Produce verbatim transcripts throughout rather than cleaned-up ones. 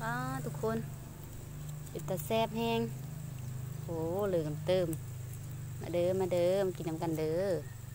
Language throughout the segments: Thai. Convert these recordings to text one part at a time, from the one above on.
ป้าทุกคนเป็นตาแซ่บแห้งโอ้เหลือกันเติมมาเด้อมาเด้อมากินน้ำกันเด้อ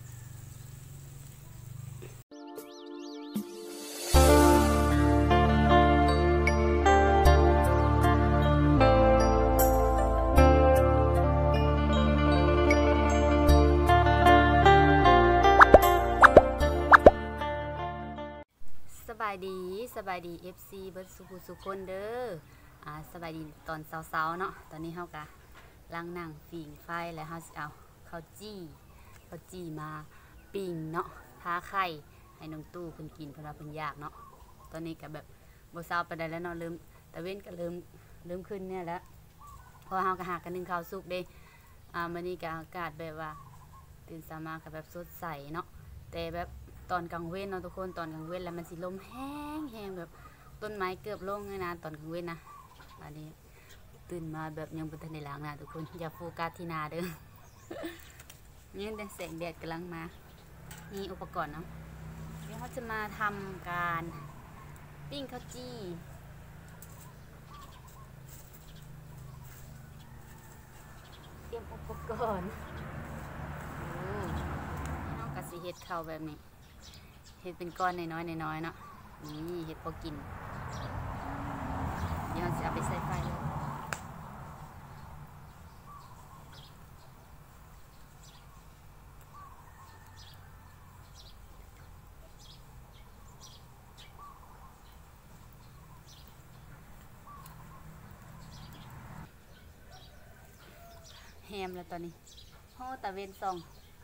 สบายดีสบายดี เอฟ ซี เบิร์ดสุขุสุคนเด้ออ่าสบายดีตอนเช้าๆเนาะตอนนี้เฮากะล้างหนังฝีงไฟแล้วเฮาสิเอาข้าวจี้ข้าวจี้มาปิ้งเนาะทาไข่ให้น้องตู้เพิ่นกินเพิ่นว่าเพิ่นอยากเนาะตอนนี้ก็แบบบ่เช้าปานใดแล้วเนาะเริ่มตะเว้นก็เริ่มเริ่มขึ้นเนี่ยแล้วเพราะเฮาก็หากันนึ่งข้าวสุกเด้อ่ามื้อนี้ก็อากาศแบบว่าตื่นสามารถก็แบบสดใสเนาะแต่แบบตอนกลางเว้นเนาะทุกคนตอนกลางเว้นแล้วมันสิลมแห้งแห้งแบบต้นไม้เกือบลงเลยนะตอนกลางเว้นนะอันนี้ตื่นมาแบบยังบ่ทันได้ล้างหน้าทุกคนอย่าโฟกัสที่หน้าเด้อ นี่เป็นแสงแดดกำลังมานี่อุปกรณ์เนาะเดี๋ยวเขาจะมาทำการปิ้งข้าวจี้เตรียมอุปกรณ์น้องกะสิเฮ็ดข้าวแบบนี้เฮ็ดเป็นก้อนน้อยๆน้อยๆเนาะนี่เฮ็ดพอกินเดี๋ยวเราจะเอาไปใส่ไฟเลยแฮมแล้วตอนนี้โอ้ตะเวนส่อง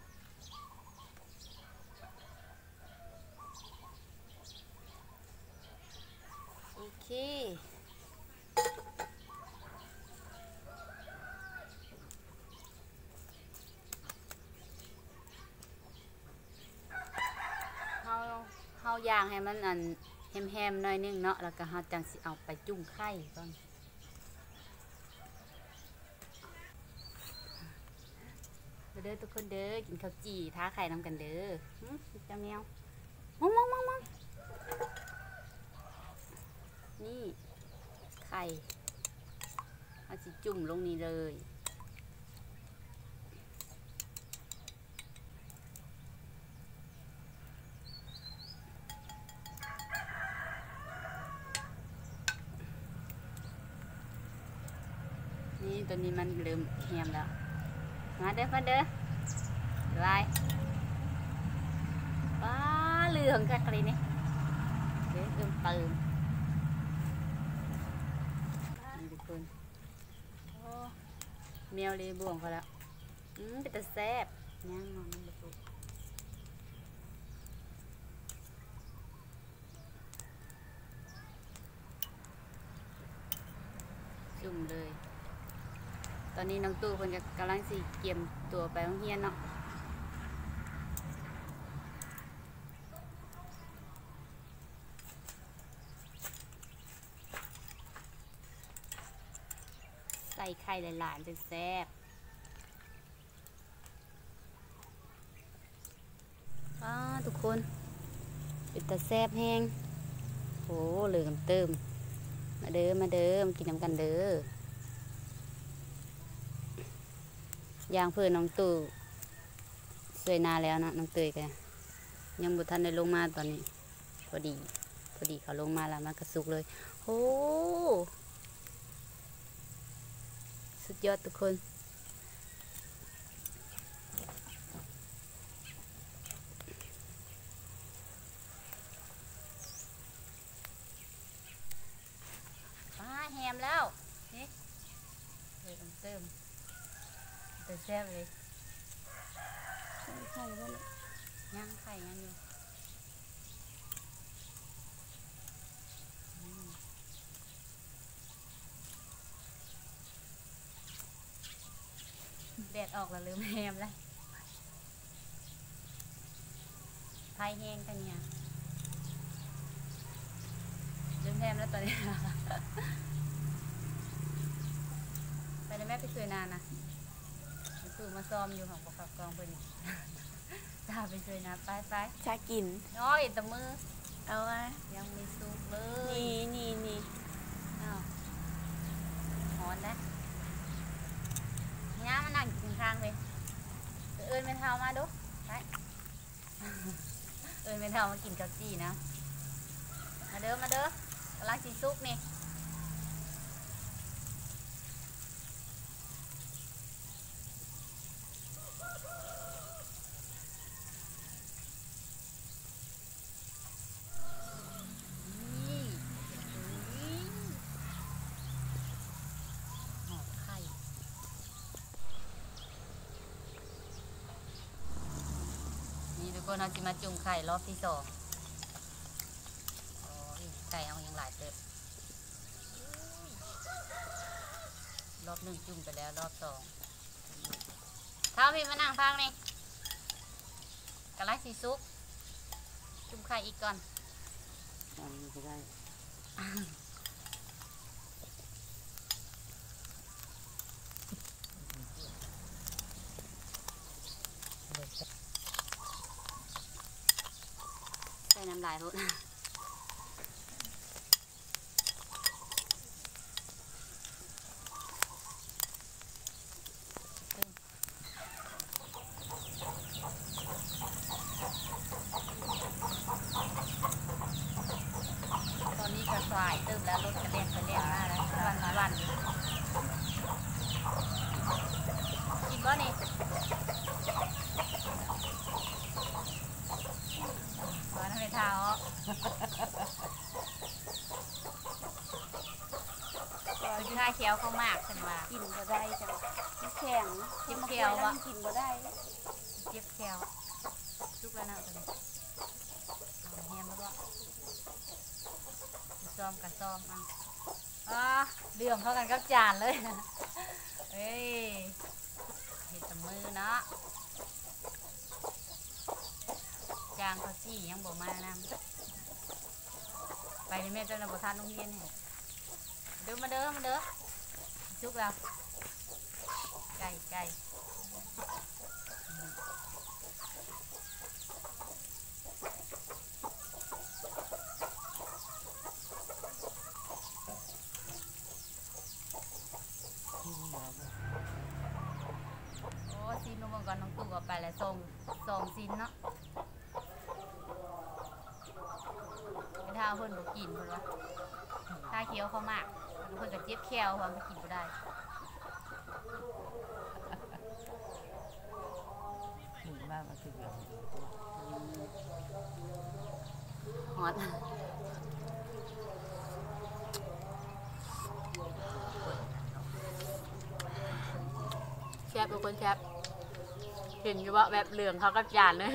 โอเคเฮาเฮาย่างให้มันอันแฮมๆหน่อยนึงเนาะแล้วก็เฮาจังสิเอาไปจุ่มไข่ก่อนเด้อทุกคนเด้อกินข้าวจี่ท้าไข่น้ำกันเด้อเจ้าแมวมองมองมองมองนี่ไข่เอาสิจุ่มลงนี้เลยนี่ตัวนี้มันเริ่มแฮมแล้วมาเด้อมาเด้อไล่ว้าเหลืองกันเลยนี่เดี๋ยวเติมเติมนี่ทุกคนแมวเลยบ่วงเขาแล้วอืมเป็นตาแซ่บย่างมันเลยจุ่มเลยตอนนี้น้องตู้คนกำลังสิเกี่ยมตัวไปโรงเรียนเนาะใส่ไข่หลายๆจะแซ่บป้าทุกคนเป็นตาแซ่บแห้งโอ้เหลือกันเติมมาเด้อมาเด้อมากินน้ำกันเด้อย่างเพื่อนน้องตู่สวยนาแล้วนะน้องเตยกันยังบุทันได้ลงมาตอนนี้พอดีพอดีเขาลงมาแล้วมันกระสุกเลยโอ้สุดยอดทุกคนมาแฮมแล้วนี่เลยต้องเติมแต่แซ่บเลยไข่ด้วยย่างไข่ย่างอยู่แดดออกแล้วลืมแฮมเลยไข่แห้งกันเนี่ยลืมแฮมแล้วตอนนี้ไปได้แม่ไปช่วยนานนะตู่มาซ้อมอยู่ของปกกองเพื่อนตาไปช่วยนะไปไปชากินน้อยแต่มือเอาไว้ยังไม่สุกเลยนี่นี่นี่อ้าวเท้ามาดูไปเอิญแม่เท้ามากินข้าวจี้นะมาเด้อมาเด้อกำลังสีซุกนี่ทุกคนเราจะมาจุ่มไข่รอบที่สองโอ้ยไก่เอายังหลายเติบรอบหนึ่งจุ่มไปแล้วรอบสองเท้าพี่มานั่งฟังนี่กระไรสีซุปจุ่มไข่อีกก่อนอันนี้ก็ได้ใส่น้ำลายรดตอนนี้กระสายตึมแล้วรถกระเล่นกระเล่นมากแล้ววันวันกินบ่นี่วันไม่เท้าคือข้าเคี้ยวเขามากฉันว่ากินบ่ได้จังแข็งเจ็บเคี้ยววะกินบ่ได้เจ็บเคี้ยวทุกแล้วนะตอนนี้เอาแฮมแล้วก็ซ้อมกับซ้อมอ่ะอ่ะเรื่องเข้ากันกับจานเลยเฮ้ยเห็ดแต่มือเนาะจางเขาจี้ยังบ่มานำไปในแม่เจ้าหน้าที่ทานโรงเรียนเนี่ยเด้อมาเด้อมาเด้อชุกเราไก่ไก่โอ้ซีนลงมาก่อนน้องตู่ก็ไปแล้วส่งส่งซีนเนาะไม่ท่าเพิ่นบ่กินเพิ่นวะท่าเคี้ยวเขามากเพิ่นก็เจ็บแควความกินบ่ได้หนึ่งบ้านมาคือเดียวฮอตแชบทุกคนแชบเห็นอยู่ว่าแบบเหลืองเขากับจานเลย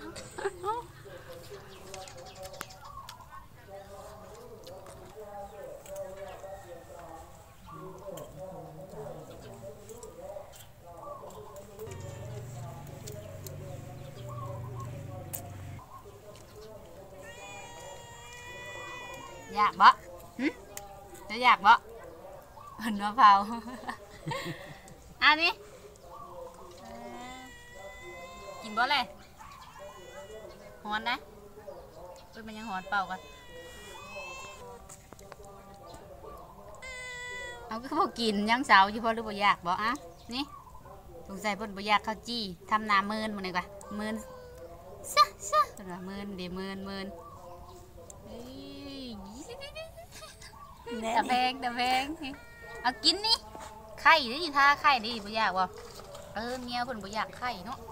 อยากบ่หึจะอยากบ่เห็นมะพร้าวอันนี้กินบ่เลยหอนนะเอ้ยมันยังหอนเปล่ากันเอาก็พอกินยังเสาอยู่พอหรือบ่อยากบ่อะนี่สงสัยเพิ่นบ่อยากข้าวจี้ทำน้ำมืนมันเลยกว่ามืนซะซะเพิ่นว่ามืนเดี๋ยวมืนมืนตะแพงตะแพงเอากินนี่ไข่ดิท่าไข่ดิบ่อยากบ่เออเมียเพิ่นบ่อยากไข่เนาะ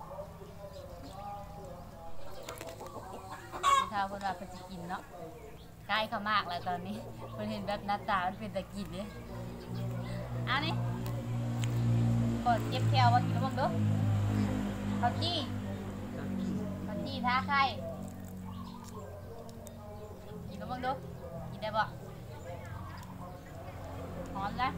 ท่าเพิ่นว่าเพิ่นจะกินเนาะใกล้เขามากแล้วตอนนี้เพิ่นเห็นแบบหน้าตามันเป็นตะกินเลยเอานี่กดเจ็บแควว่ากินบ้างดูข้าวจี้ข้าวจี้ท่าไข่กินบ้างดูกินได้บ่หอมแล้ว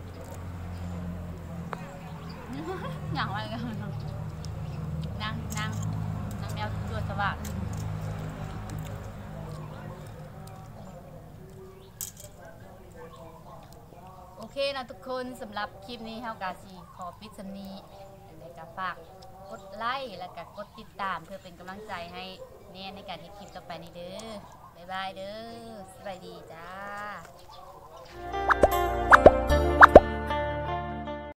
อย่างไรกันนั่งนั่งนั่งแมวตัวสว่างโอเคนะทุกคนสำหรับคลิปนี้เฮากาซีขอปิดสำนีในการฝากกดไลค์และก็กดติดตามเพื่อเป็นกำลังใจให้แน่ในการที่คลิปต่อไปนี้เด้อบ๊ายบายเด้อสวัสดีจ้า